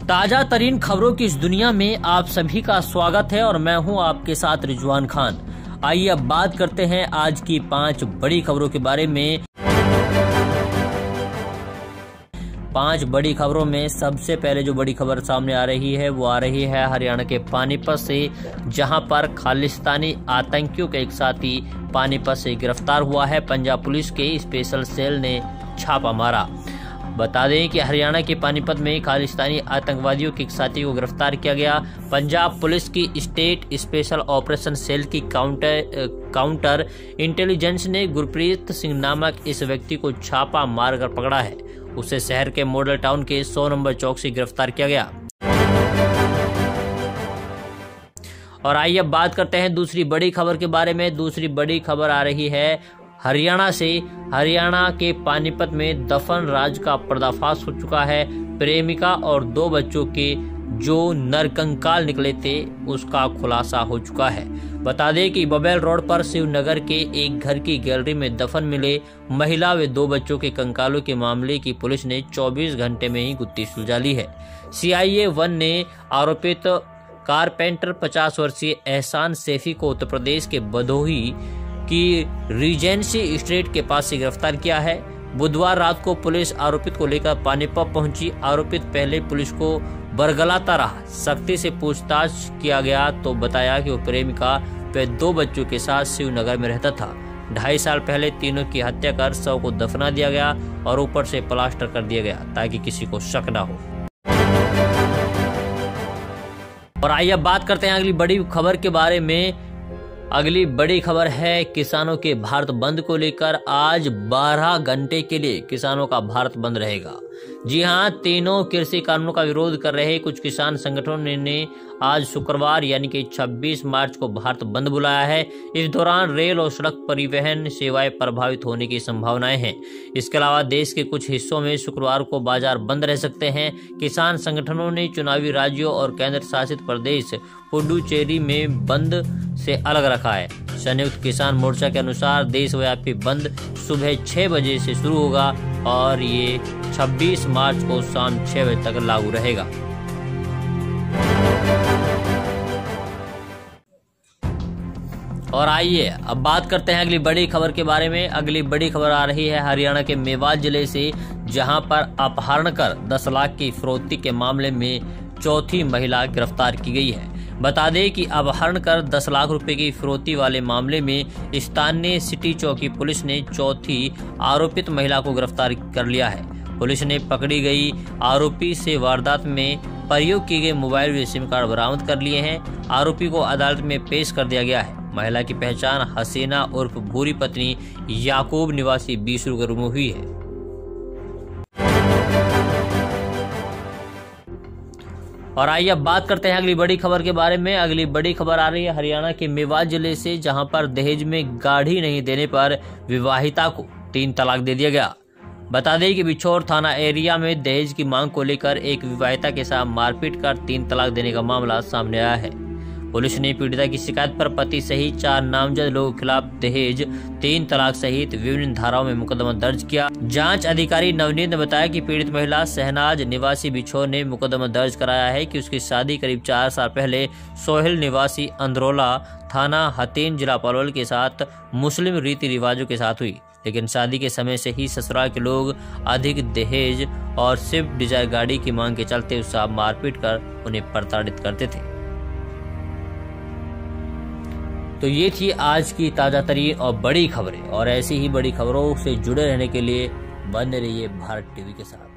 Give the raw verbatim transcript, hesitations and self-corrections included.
ताजा तरीन खबरों की इस दुनिया में आप सभी का स्वागत है और मैं हूं आपके साथ रिजवान खान। आइए अब बात करते हैं आज की पांच बड़ी खबरों के बारे में। पांच बड़ी खबरों में सबसे पहले जो बड़ी खबर सामने आ रही है वो आ रही है हरियाणा के पानीपत से, जहां पर खालिस्तानी आतंकियों के एक साथी पानीपत से गिरफ्तार हुआ है। पंजाब पुलिस के स्पेशल सेल ने छापा मारा। बता दें कि हरियाणा के पानीपत में खालिस्तानी आतंकवादियों के एक साथी को गिरफ्तार किया गया। पंजाब पुलिस की स्टेट स्पेशल ऑपरेशन सेल की काउंटर काउंटर इंटेलिजेंस ने गुरप्रीत सिंह नामक इस व्यक्ति को छापा मारकर पकड़ा है। उसे शहर के मॉडल टाउन के सौ नंबर चौक से गिरफ्तार किया गया। और आइए अब बात करते हैं दूसरी बड़ी खबर के बारे में। दूसरी बड़ी खबर आ रही है हरियाणा से। हरियाणा के पानीपत में दफन राज का पर्दाफाश हो चुका है। प्रेमिका और दो बच्चों के जो नरकंकाल निकले थे उसका खुलासा हो चुका है। बता दें कि बबेल रोड पर शिवनगर के एक घर की गैलरी में दफन मिले महिला व दो बच्चों के कंकालों के मामले की पुलिस ने चौबीस घंटे में ही गुत्थी सुलझा ली है। सी आई ए वन ने आरोपित कारपेंटर पचास वर्षीय एहसान सैफी को उत्तर प्रदेश के भदोही की रीजेंसी स्ट्रीट के पास से गिरफ्तार किया है। बुधवार रात को पुलिस आरोपित को लेकर पानीपत पहुंची। आरोपित पहले पुलिस को बरगलाता रहा। सख्ती से पूछताछ किया गया तो बताया कि वो प्रेमिका व दो बच्चों के साथ शिवनगर में रहता था। ढाई साल पहले तीनों की हत्या कर शव को दफना दिया गया और ऊपर से प्लास्टर कर दिया गया ताकि किसी को शक न हो। और आइए अब बात करते हैं अगली बड़ी खबर के बारे में। अगली बड़ी खबर है किसानों के भारत बंद को लेकर। आज बारह घंटे के लिए किसानों का भारत बंद रहेगा। जी हां, तीनों कृषि कानूनों का विरोध कर रहे कुछ किसान संगठनों ने आज शुक्रवार यानी कि छब्बीस मार्च को भारत बंद बुलाया है। इस दौरान रेल और सड़क परिवहन सेवाएं प्रभावित होने की संभावनाएं हैं। इसके अलावा देश के कुछ हिस्सों में शुक्रवार को बाजार बंद रह सकते हैं। किसान संगठनों ने चुनावी राज्यों और केंद्र शासित प्रदेश पुडुचेरी में बंद से अलग रखा है। संयुक्त किसान मोर्चा के अनुसार देशव्यापी बंद सुबह छह बजे से शुरू होगा और ये छब्बीस मार्च को शाम छह बजे तक लागू रहेगा। और आइए अब बात करते हैं अगली बड़ी खबर के बारे में। अगली बड़ी खबर आ रही है हरियाणा के मेवात जिले से, जहां पर अपहरण कर दस लाख की फिरौती के मामले में चौथी महिला गिरफ्तार की गई है। बता दें कि अपहरण कर दस लाख रुपए की फिरौती वाले मामले में स्थानीय सिटी चौकी पुलिस ने चौथी आरोपित महिला को गिरफ्तार कर लिया है। पुलिस ने पकड़ी गई आरोपी से वारदात में प्रयोग किए गए मोबाइल व सिम कार्ड बरामद कर लिए हैं। आरोपी को अदालत में पेश कर दिया गया है। महिला की पहचान हसीना उर्फ भूरी पत्नी याकूब निवासी बीसरू के रूप में हुई है। और आइए अब बात करते हैं अगली बड़ी खबर के बारे में। अगली बड़ी खबर आ रही है हरियाणा के मेवात जिले से, जहां पर दहेज में गाड़ी नहीं देने पर विवाहिता को तीन तलाक दे दिया गया। बता दें कि बिछोर थाना एरिया में दहेज की मांग को लेकर एक विवाहिता के साथ मारपीट कर तीन तलाक देने का मामला सामने आया है। पुलिस ने पीड़िता की शिकायत पर पति सहित चार नामजद लोगों के खिलाफ दहेज, तीन तलाक सहित विभिन्न धाराओं में मुकदमा दर्ज किया। जांच अधिकारी नवनीत ने बताया कि पीड़ित महिला शहनाज निवासी बिछोर ने मुकदमा दर्ज कराया है कि उसकी शादी करीब चार साल पहले सोहेल निवासी अंदरोला थाना हतीन जिला पलवल के साथ मुस्लिम रीति रिवाजों के साथ हुई, लेकिन शादी के समय से ही ससुराल के लोग अधिक दहेज और स्विफ्ट डिजायर गाड़ी की मांग के चलते उससे मारपीट कर उन्हें प्रताड़ित करते थे। तो ये थी आज की ताजा तरीन और बड़ी खबरें, और ऐसी ही बड़ी खबरों से जुड़े रहने के लिए बने रहिए भारत टीवी के साथ।